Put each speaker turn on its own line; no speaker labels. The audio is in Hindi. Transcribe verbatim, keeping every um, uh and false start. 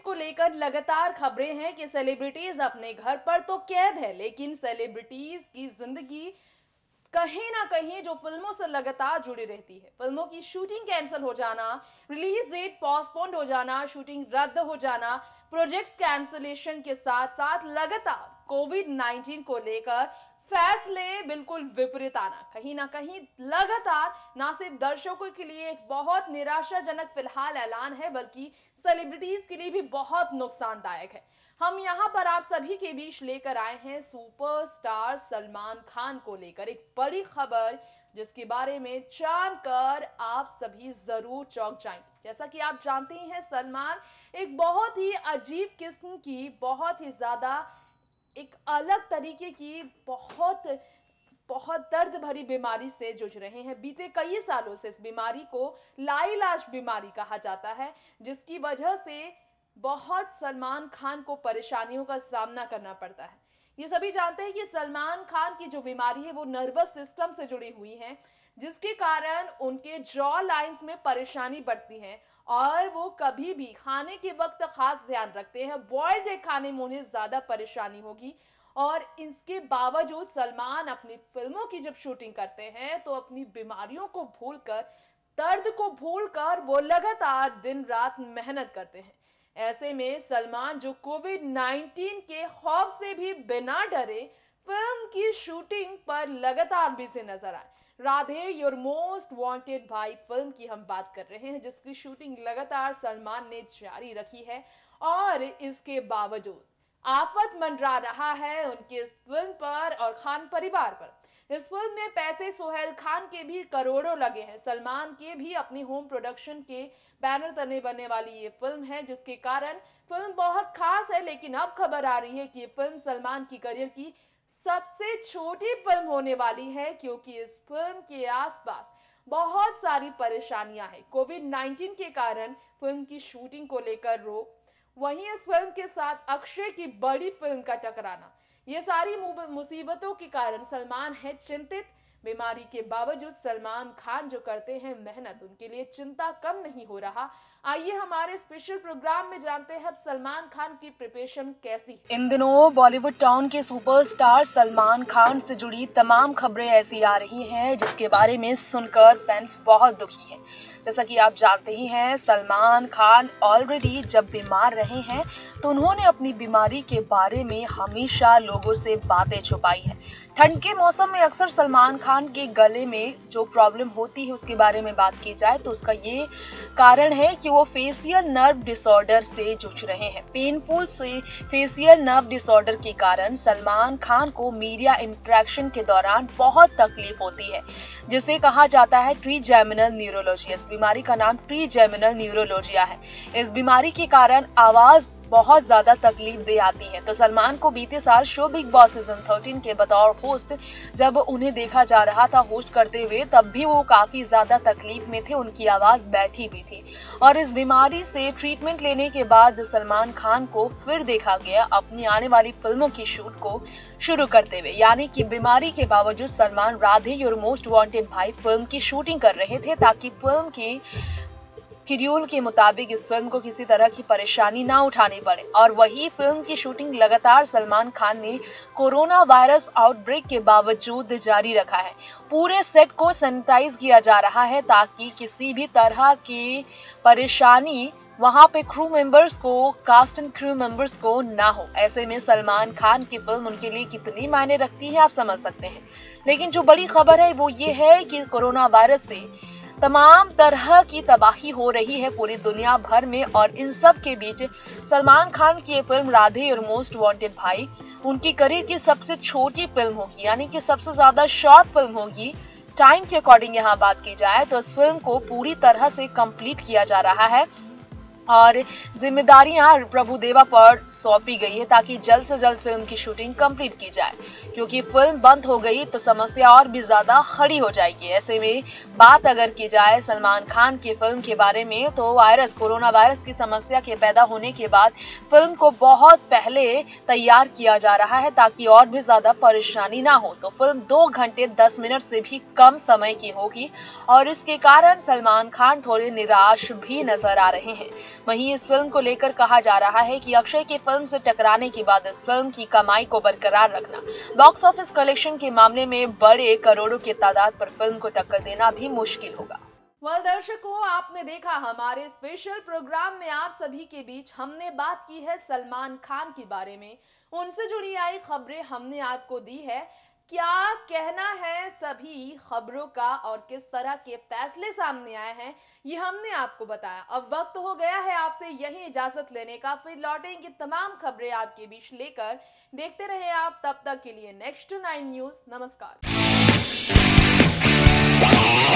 को लेकर लगातार खबरें हैं कि सेलिब्रिटीज अपने घर पर तो कैद है, लेकिन सेलिब्रिटीज की जिंदगी कहीं ना कहीं जो फिल्मों से लगातार जुड़ी रहती है। फिल्मों की शूटिंग कैंसिल हो जाना, रिलीज डेट पोस्टपोन्ड हो जाना, शूटिंग रद्द हो जाना, प्रोजेक्ट्स कैंसिलेशन के साथ साथ लगातार कोविड नाइनटीन को लेकर फैसले बिल्कुल विपरीत आना कहीं ना कहीं लगातार ना सिर्फ दर्शकों के लिए एक बहुत निराशाजनक फिलहाल ऐलान है, बल्कि सेलिब्रिटीज के लिए भी बहुत नुकसानदायक है। हम यहाँ पर आप सभी के बीच लेकर आए हैं सुपरस्टार सलमान खान को लेकर एक बड़ी खबर, जिसके बारे में जानकर आप सभी जरूर चौंक जाएंगे। जैसा कि आप जानते ही हैं, सलमान एक बहुत ही अजीब किस्म की, बहुत ही ज्यादा एक अलग तरीके की, बहुत बहुत दर्द भरी बीमारी से जूझ रहे हैं। बीते कई सालों से इस बीमारी को लाइलाज बीमारी कहा जाता है, जिसकी वजह से बहुत सलमान खान को परेशानियों का सामना करना पड़ता है। ये सभी जानते हैं कि सलमान खान की जो बीमारी है वो नर्वस सिस्टम से जुड़ी हुई है, जिसके कारण उनके जॉ लाइंस में परेशानी बढ़ती है और वो कभी भी खाने के वक्त खास ध्यान रखते हैं। बॉइल्ड एग खाने में उन्हें ज्यादा परेशानी होगी और इसके बावजूद सलमान अपनी फिल्मों की जब शूटिंग करते हैं तो अपनी बीमारियों को भूलकर, दर्द को भूलकर वो लगातार दिन रात मेहनत करते हैं। ऐसे में सलमान, जो कोविड नाइनटीन के खौफ से भी बिना डरे फिल्म की शूटिंग पर लगातार बिजी नजर आए। Radhe your most wanted Bhai film की हम बात कर रहे हैं, जिसकी शूटिंग लगातार सलमान ने जारी रखी है और इसके बावजूद आफत मंडरा रहा है उनके इस फिल्म पर और खान परिवार पर। इस फिल्म में पैसे सोहेल खान के भी करोड़ों लगे हैं। सलमान के भी अपनी होम प्रोडक्शन के बैनर तले बनने वाली ये फिल्म है, जिसके कारण फिल्म बहुत खास है। लेकिन अब खबर आ रही है कि ये फिल्म सलमान की करियर की सबसे छोटी फिल्म होने वाली है, क्योंकि इस फिल्म के आसपास बहुत सारी परेशानियां हैं। कोविड नाइनटीन के कारण फिल्म की शूटिंग को लेकर रोक, वहीं इस फिल्म के साथ अक्षय की बड़ी फिल्म का टकराना, ये सारी मुसीबतों के कारण सलमान है चिंतित। बीमारी के बावजूद सलमान खान जो करते हैं मेहनत, उनके लिए चिंता कम नहीं हो रहा। आइए हमारे स्पेशल प्रोग्राम में जानते हैं अब सलमान खान की प्रिपरेशन कैसी।
इन दिनों बॉलीवुड टाउन के सुपरस्टार सलमान खान से जुड़ी तमाम खबरें ऐसी आ रही हैं जिसके बारे में सुनकर फैंस बहुत दुखी हैं। जैसा कि आप जानते ही हैं, सलमान खान ऑलरेडी जब बीमार रहे हैं तो उन्होंने अपनी बीमारी के बारे में हमेशा लोगों से बातें छुपाई हैं। ठंड के मौसम में अक्सर सलमान खान के गले में जो प्रॉब्लम होती है उसके बारे में बात की जाए तो उसका ये कारण है कि वो फेशियल नर्व डिसऑर्डर से जूझ रहे हैं। पेनफुल से फेशियल नर्व डिसऑर्डर के कारण सलमान खान को मीडिया इंटरेक्शन के दौरान बहुत तकलीफ होती है, जिसे कहा जाता है ट्रीजेमिनल न्यूरोलॉजी। इस बीमारी का नाम ट्रीजेमिनल न्यूरोलॉजिया है। इस बीमारी के कारण आवाज बहुत ज्यादा तकलीफ दे आती है। तो सलमान को बीते साल show Bigg Boss season thirteen के बतौर होस्ट जब उन्हें देखा जा रहा था होस्ट करते हुए, तब भी वो काफी ज्यादा तकलीफ में थे, उनकी आवाज बैठी भी थी। और इस बीमारी से ट्रीटमेंट लेने के बाद जब सलमान खान को फिर देखा गया अपनी आने वाली फिल्मों की शूट को शुरू करते हुए, यानी कि बीमारी के बावजूद Salman Radhe your most wanted Bhai film की शूटिंग कर रहे थे, ताकि फिल्म के शेड्यूल के मुताबिक इस फिल्म को किसी तरह की परेशानी ना उठानी पड़े। और वही फिल्म की शूटिंग लगातार सलमान खान ने कोरोना वायरस आउटब्रेक के बावजूद जारी रखा है। पूरे सेट को सैनिटाइज किया जा रहा है ताकि किसी भी तरह की परेशानी वहां पे क्रू मेंबर्स को, कास्ट एंड क्रू मेंबर्स को ना हो। ऐसे में सलमान खान की फिल्म उनके लिए कितनी मायने रखती है आप समझ सकते हैं। लेकिन जो बड़ी खबर है वो ये है कि कोरोना वायरस से तमाम तरह की तबाही हो रही है पूरी दुनिया भर में, और इन सब के बीच सलमान खान की ये फिल्म राधे और मोस्ट वांटेड भाई उनकी करियर की सबसे छोटी फिल्म होगी, यानी कि सबसे ज्यादा शॉर्ट फिल्म होगी। टाइम के अकॉर्डिंग यहाँ बात की जाए तो इस फिल्म को पूरी तरह से कंप्लीट किया जा रहा है और जिम्मेदारियां प्रभु देवा पर सौंपी गई है ताकि जल्द से जल्द फिल्म की शूटिंग कंप्लीट की जाए, क्योंकि फिल्म बंद हो गई तो समस्या और भी ज्यादा खड़ी हो जाएगी। ऐसे में बात अगर की जाए सलमान खान की फिल्म के बारे में तो वायरस कोरोना वायरस की समस्या के पैदा होने के बाद फिल्म को बहुत पहले तैयार किया जा रहा है ताकि और भी ज्यादा परेशानी ना हो। तो फिल्म दो घंटे दस मिनट से भी कम समय की होगी और इसके कारण सलमान खान थोड़े निराश भी नजर आ रहे हैं। वहीं इस फिल्म को लेकर कहा जा रहा है कि अक्षय की फिल्म से टकराने के बाद इस फिल्म की कमाई को बरकरार रखना बॉक्स ऑफिस कलेक्शन के मामले में बड़े करोड़ों की तादाद पर फिल्म को टक्कर देना भी मुश्किल होगा।
वेल दर्शकों, आपने देखा हमारे स्पेशल प्रोग्राम में आप सभी के बीच हमने बात की है सलमान खान के बारे में। उनसे जुड़ी आई खबरें हमने आपको दी है। क्या कहना है सभी खबरों का और किस तरह के फैसले सामने आए हैं, ये हमने आपको बताया। अब वक्त हो गया है आपसे यही इजाजत लेने का, फिर लौटेंगे तमाम खबरें आपके बीच लेकर। देखते रहे आप, तब तक के लिए नेक्स्ट नाइन न्यूज। नमस्कार।